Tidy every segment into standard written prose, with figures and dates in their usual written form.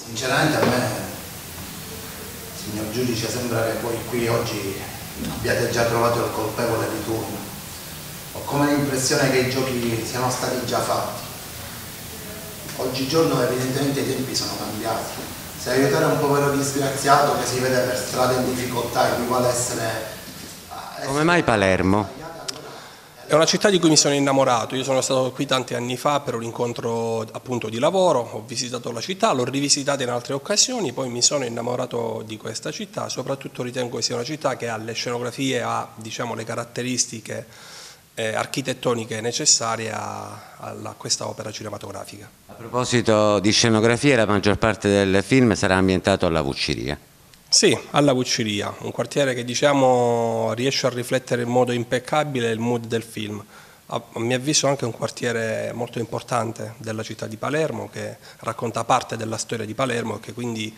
Sinceramente a me, signor giudice, sembra che voi qui oggi abbiate già trovato il colpevole di turno. Ho come l'impressione che i giochi siano stati già fatti. Oggigiorno evidentemente i tempi sono cambiati. Se aiutare un povero disgraziato che si vede per strada in difficoltà equivale a essere... Come mai Palermo? È una città di cui mi sono innamorato. Io sono stato qui tanti anni fa per un incontro appunto di lavoro, ho visitato la città, l'ho rivisitata in altre occasioni, poi mi sono innamorato di questa città, soprattutto ritengo che sia una città che ha le scenografie, ha diciamo, le caratteristiche architettoniche necessarie a questa opera cinematografica. A proposito di scenografie, la maggior parte del film sarà ambientato alla Vucciria. Sì, alla Vucciria, un quartiere che diciamo riesce a riflettere in modo impeccabile il mood del film. A mio avviso anche un quartiere molto importante della città di Palermo, che racconta parte della storia di Palermo e che quindi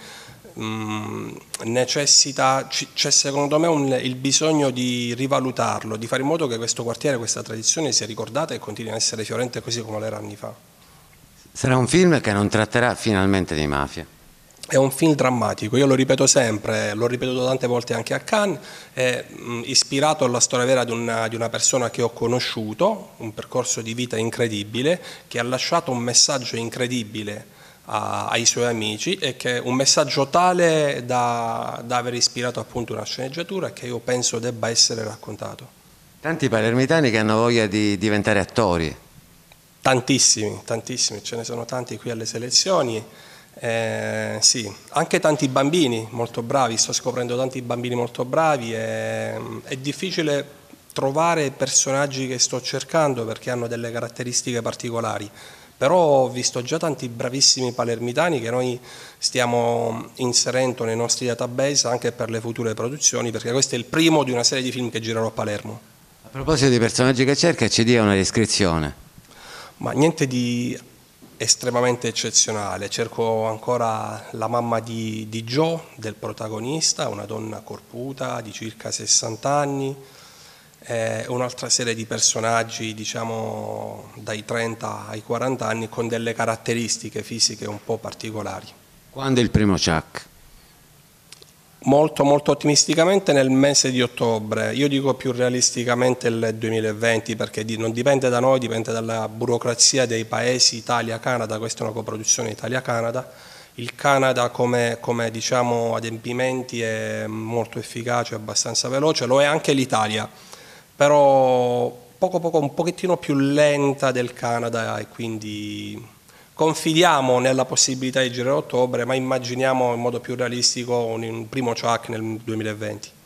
necessita, c'è secondo me il bisogno di rivalutarlo, di fare in modo che questo quartiere, questa tradizione sia ricordata e continui a essere fiorente così come l'era anni fa. Sarà un film che non tratterà finalmente di mafia. È un film drammatico, io lo ripeto sempre, l'ho ripetuto tante volte anche a Cannes, è ispirato alla storia vera di una persona che ho conosciuto, un percorso di vita incredibile, che ha lasciato un messaggio incredibile ai suoi amici e che un messaggio tale da aver ispirato appunto una sceneggiatura che io penso debba essere raccontato. Tanti palermitani che hanno voglia di diventare attori. Tantissimi, tantissimi, ce ne sono tanti qui alle selezioni. Sì, anche tanti bambini molto bravi, sto scoprendo tanti bambini molto bravi, è difficile trovare personaggi che sto cercando perché hanno delle caratteristiche particolari, però ho visto già tanti bravissimi palermitani che noi stiamo inserendo nei nostri database anche per le future produzioni, perché questo è il primo di una serie di film che girerò a Palermo. A proposito di personaggi che cerca, ci dia una descrizione. Ma niente di estremamente eccezionale, cerco ancora la mamma di Joe, del protagonista, una donna corputa di circa 60 anni, un'altra serie di personaggi diciamo dai 30 ai 40 anni con delle caratteristiche fisiche un po' particolari. Quando è il primo Chuck? Molto molto ottimisticamente nel mese di ottobre, io dico più realisticamente il 2020 perché non dipende da noi, dipende dalla burocrazia dei paesi Italia-Canada, questa è una coproduzione Italia-Canada, il Canada come diciamo adempimenti è molto efficace, abbastanza veloce, lo è anche l'Italia, però un pochettino più lenta del Canada e quindi... Confidiamo nella possibilità di girare a ottobre, ma immaginiamo in modo più realistico un primo Chuck nel 2020.